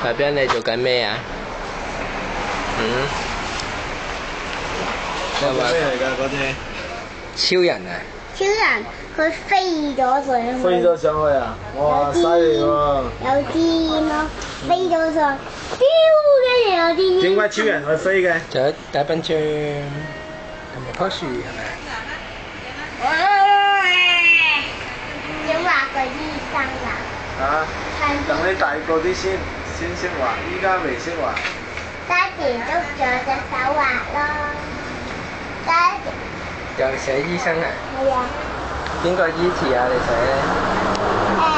大兵你做緊咩啊？ 嗰隻咩嚟㗎？嗰隻超人啊！ 超人佢飛咗上去， 飛咗上去啊！哇，犀利喎！ 有支煙咯，飛咗上，飆跟住有支煙。 點解超人會飛嘅？ 仲有大笨象同埋棵樹係咪？ 點話個醫生啊？ 啊！等你大個啲先識畫，依家未識畫。 爹哋捉咗隻手畫咯。爹哋。 又寫醫生啊？ 係啊。 邊個醫治啊？你寫？